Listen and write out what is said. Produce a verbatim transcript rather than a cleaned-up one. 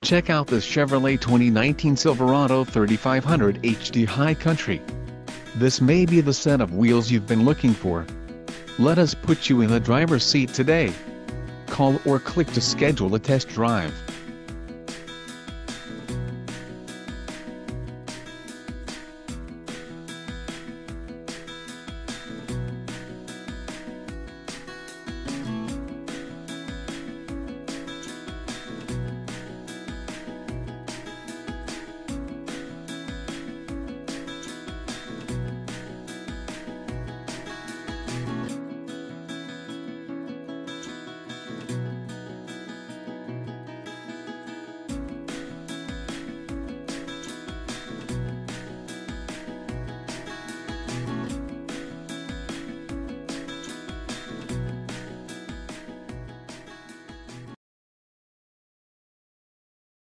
Check out this Chevrolet twenty nineteen Silverado thirty-five hundred H D High Country. This may be the set of wheels you've been looking for. Let us put you in the driver's seat today. Call or click to schedule a test drive.